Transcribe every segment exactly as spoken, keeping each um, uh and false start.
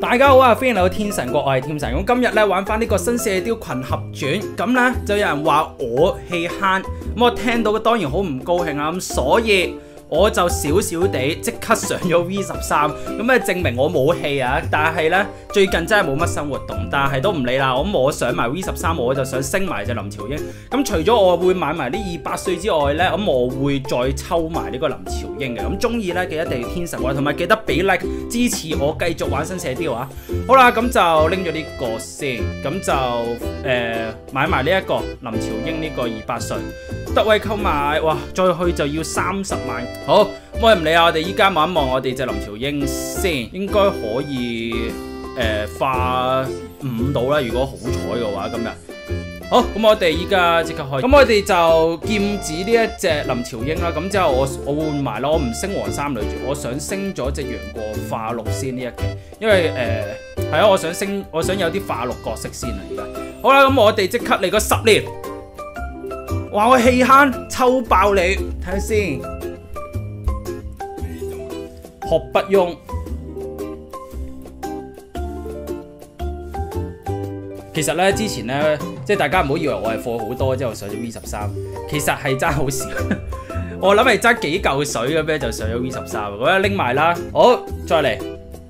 大家好啊，歡迎嚟到天神國，我係天神。咁今日咧玩翻呢個新射雕群俠傳，咁咧就有人話我氣慳，咁我聽到嘅當然好唔高興啊，咁所以我就少少地即刻上咗 V 十三，咁啊證明我冇氣啊。但係咧最近真係冇乜新活動，但係都唔理啦。咁我上埋 V 十三，我就想升埋隻林朝英。咁除咗我會買埋呢二百歲之外咧，咁我會再抽埋呢個林朝英嘅。咁中意咧記得訂天神國，同埋記得俾 like 支持我繼續玩新射雕啊！好啦，咁就拎咗呢個先，咁就誒、呃、買埋呢一個林朝英呢個二百歲。德惠購買，哇！再去就要三十萬。好，我唔理啊，我哋依家望一望我哋隻林朝英先，應該可以誒、呃、化五到啦。如果好彩嘅話，今日好，咁我哋依家即刻開。咁我哋就劍指呢一隻林朝英啦。咁之後我我換埋啦，我唔升黃衫女住，我想升咗隻楊過化六先呢一期，因為誒係啊，我想升，我想有啲化六角色先啊。而家好啦，咁我哋即刻嚟個十年。話我氣慳，抽爆你，睇下先。學不用，其實咧之前咧，即係大家唔好以為我係貨好多之後上咗 V 十三，其實係爭好少。我諗係爭幾嚿水嘅咩就上咗 V 十三，我一拎埋啦。好，再嚟。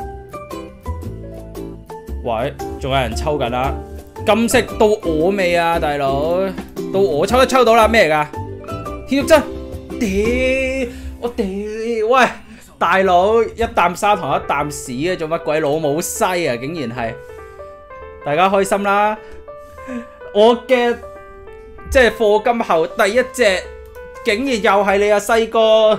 喂，仲有人抽緊啦。金色到我未啊，大佬？到我抽都抽到啦，咩嚟噶？天玉真，屌我屌！喂，大佬一啖砂糖一啖屎啊，做乜鬼老母西啊？竟然係，大家開心啦！我嘅即係課金後第一隻，竟然又係你啊，西哥！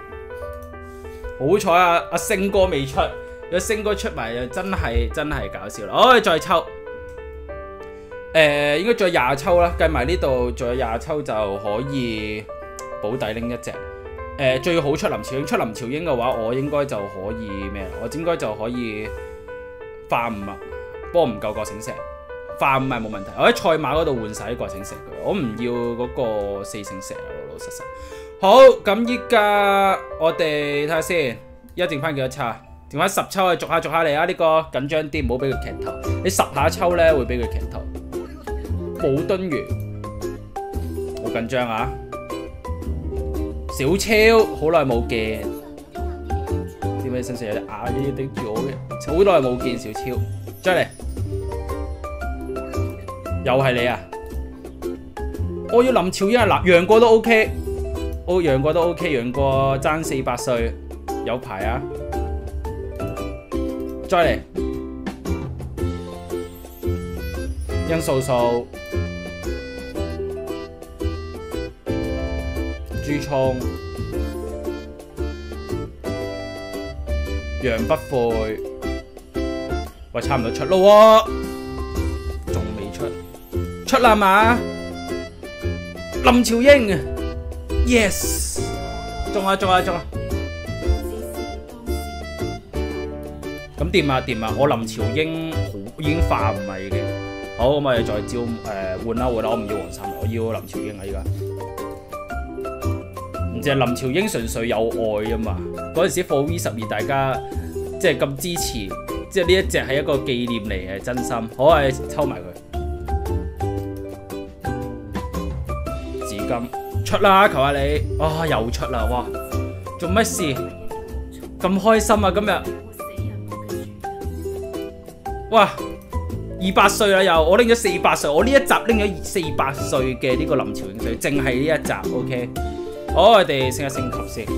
好彩啊，阿星哥未出，有星哥出埋就真係真係搞笑啦！我再抽。誒、呃、應該仲有廿抽啦，計埋呢度仲有廿抽就可以保底拎一隻。誒、呃、最好出林朝英，出林朝英嘅話，我應該就可以咩啦？我應該就可以化五啊，不過唔夠覺醒石，化五係冇問題。我喺賽馬嗰度換晒啲覺醒石嘅，我唔要嗰個四聖石啊，老老實實。好，咁依家我哋睇下先，依家剩翻幾多抽啊？剩翻十抽啊，逐下逐下嚟啊！呢、這個緊張啲，唔好俾佢劇透。你十下抽咧會俾佢劇透。武敦元，好緊張啊！小超，好耐冇見，點解身上有隻牙嘅頂住我嘅？好耐冇見小超，再嚟，又係你啊！我要林朝英啊！嗱，楊過都 OK， 哦，楊過都 OK， 楊過爭四百歲，有排啊！再嚟，殷素素。朱聰、楊不悔，喂，差唔多出咯喎，仲未出，出啦嘛？林朝英 ，yes， 中啊中啊中啊！咁掂啊掂啊！我林朝英好已經化唔係嘅，好，咁我哋再招誒換啦換啦，我唔要黃衫，我要林朝英啊依家。唔知係林朝英純粹有愛啊嘛！嗰陣時貨 V 十二大家即係咁支持，即係呢一隻係一個紀念嚟嘅，真心。好啊，抽埋佢。紫金出啦，求下你！啊，又出啦！哇，做乜事咁開心啊今日？哇，二百歲啦又，我拎咗四百歲，我呢一集拎咗四百歲嘅呢個林朝英歲，淨係呢一集 OK。好，我哋升一升級先。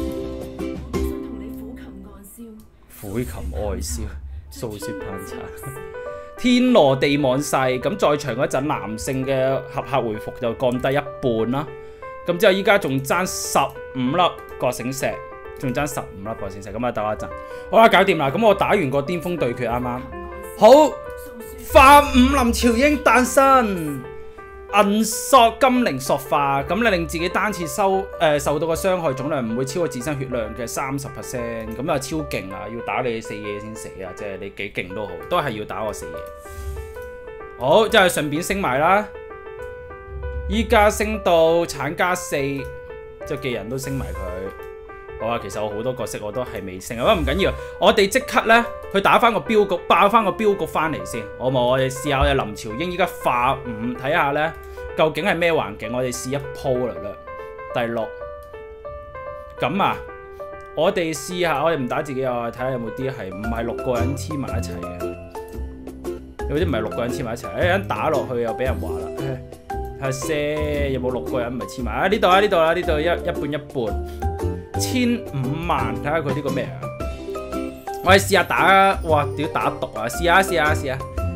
苦琴愛燒，訴說攀茶。天羅地網細，咁在場嗰陣男性嘅合客回復就降低一半啦。咁之後依家仲爭十五粒覺醒石，仲爭十五粒覺醒石，咁啊等我一陣。好啦，搞掂啦。咁我打完個巔峰對決啱啱。好，化五林朝英誕生。銀索金靈塑化，咁你令自己單次收誒、呃、受到嘅傷害總量唔會超過自身血量嘅三十 percent， 咁啊超勁啊！要打你四嘢先死啊！即係你幾勁都好，都係要打我四嘢。好，即係順便升埋啦。依家升到產加四，即係技人都升埋佢。 好啊，其實我好多角色我都係未升，不過唔緊要，我哋即刻咧去打翻個標局，爆翻個標局翻嚟先，好冇？我哋試下我哋林朝英依家化五，睇下咧究竟係咩環境，我哋試一鋪啦啦，第六。咁啊，我哋試下，我哋唔打自己啊，睇下有冇啲係唔係六個人黐埋一齊嘅，有啲唔係六個人黐埋一齊，一陣打落去又俾人話啦。睇下先，有冇六個人唔係黐埋啊？呢度啊，呢度啦，呢度一一半一半，千五萬，睇下佢呢個咩啊？我哋試下打，哇！屌打毒啊！試下試下試下，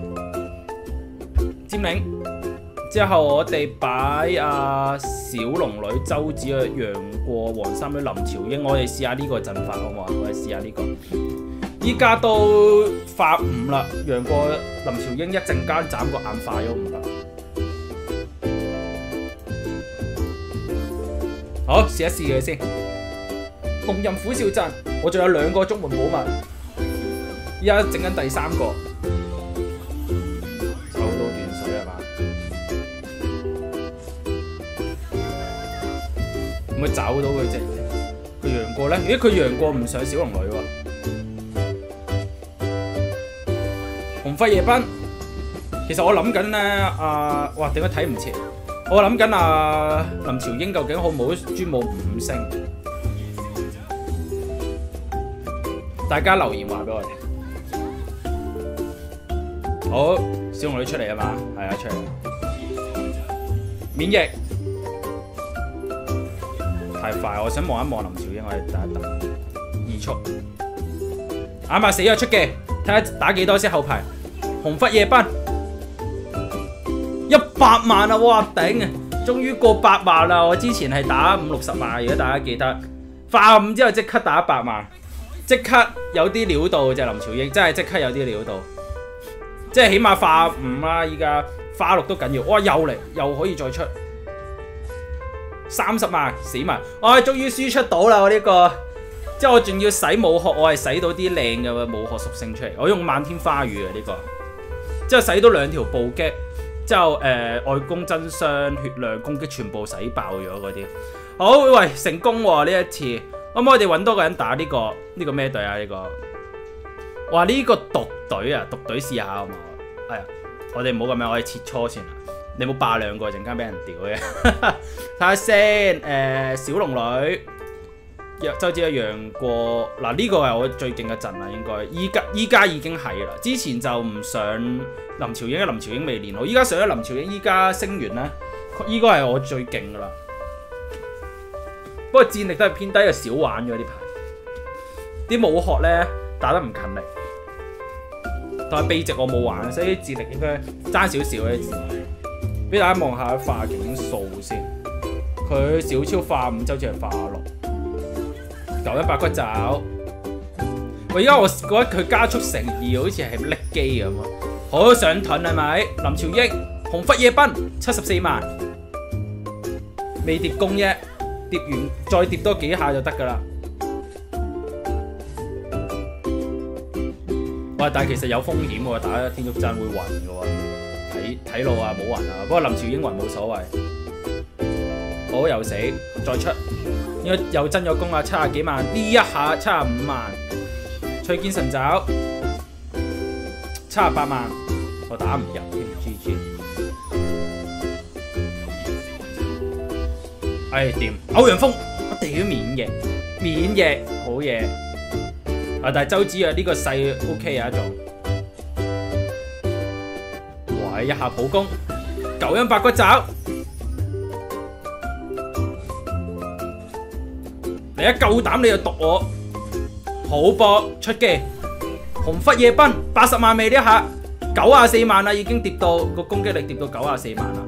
佔領之後，我哋擺阿小龍女、周子啊、楊過、黃三女、林朝英，我哋試下呢個陣法好唔好啊？我哋試下呢個。依家都化五啦，楊過、林朝英一陣間斬個眼化咗五啦。好，試一試佢先。龍吟虎嘯陣，我仲有兩個中門寶物，依家整緊第三個。抽到斷水係嘛？會唔會找到佢啫？佢楊過咧？咦，佢楊過唔上小龍女喎。紅輝夜奔，其實我諗緊咧，啊，哇，點解睇唔切？我諗緊啊，林朝英究竟好唔好專武五星？大家留言話俾我哋。好，小龍女出嚟啊嘛，係啊，出嚟。免疫太快，我想望一望林朝英，我哋等一等。二速，啱啱死咗出嘅，睇下打幾多先後排。紅忽夜奔，一百萬啊！哇頂啊！終於過百萬啦！我之前係打五六十萬，如果大家記得，化五之後即刻打一百萬，即刻有啲料到就係林朝英，真係即刻有啲料到，即係起碼化五啦，依家化六都緊要。哇！又嚟，又可以再出三十萬，死埋！我終於輸出到啦！我呢個，即係我仲要使武學，我係使到啲靚嘅武學屬性出嚟。我用漫天花雨啊呢個。之後使到兩條暴擊，之後誒、呃、外攻真傷、血量、攻擊全部洗爆咗嗰啲。好，喂，成功喎、啊、呢一次。可唔可以我哋揾多個人打呢、呢個呢、呢個咩隊啊？呢、呢個哇呢、呢個毒隊啊，毒隊試下好唔好？哎呀，我哋唔好咁樣，我哋切磋先啦。你冇霸兩個，陣間俾人屌嘅。睇下先，誒、呃、小龍女。周子一楊過嗱，呢、這個係我最勁嘅陣啦，應該依家依家已經係啦。之前就唔上林朝英，林朝英未練好，依家上咗林朝英，依家升完咧，依個係我最勁噶啦。不過戰力都係偏低，又少玩咗呢排。啲武學咧打得唔勤力，但係秘籍我冇玩，所以戰力應該爭少少嘅。俾大家望下化境數先，佢小超化五，周子係化六。九陰白骨爪，我而家我覺得佢加速乘二，好似係拎機咁啊！好上盾係咪？林朝英紅忽夜奔七十四萬，未疊攻啫，疊完再疊多幾下就得噶啦。哇！但係其實有風險喎，打天竺陣會暈嘅喎，睇睇路啊冇暈啊，不過林朝英暈冇所謂。好又死，再出。應該又增咗攻啊！七十幾萬，呢一下七十五萬，翠劍神爪七十八萬，我打唔入添 ，G G。哎掂，歐陽鋒，我屌免疫，免疫好嘢。啊，但係周子啊呢個勢 O K 啊，仲，哇一下普攻，九陰白骨爪。你一夠膽你就毒我，好搏出擊，紅忽夜奔八十萬未呢一下，九十四萬啦，已經跌到個攻擊力跌到九十四萬啦。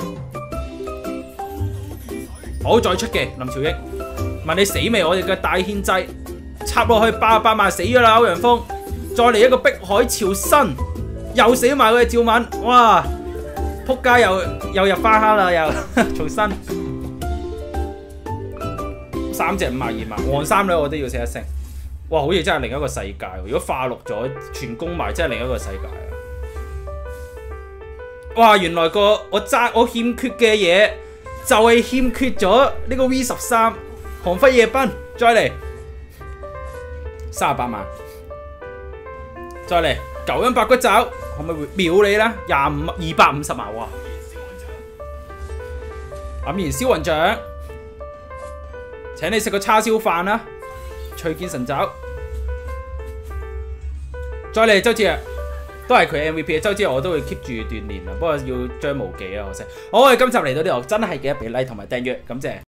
好再出擊，林朝英問你死未？我哋嘅大獻祭插落去八十八萬死咗啦，歐陽鋒再嚟一個碧海潮生，又死埋佢嘅趙敏，哇！撲街又又入花坑啦，又重新。三隻五十二萬，黃三女我都要寫一聲。哇，好似真係另一個世界。如果化六咗全攻埋，真係另一個世界啊！哇，原來個我爭我欠缺嘅嘢就係欠缺咗呢個 V 十三紅忽夜奔，再嚟三十八萬。再嚟九陰白骨爪，可唔可以秒你咧？廿五二百五十萬喎。黯然銷魂掌，請你食個叉燒飯啦！翠劍神爪，再嚟周志啊，都係佢 M V P。周志我都會 keep 住鍛鍊啊，不過要張無忌啊，可惜。好，我哋今集嚟到呢度，真係記得俾 like 同埋訂閱，感謝。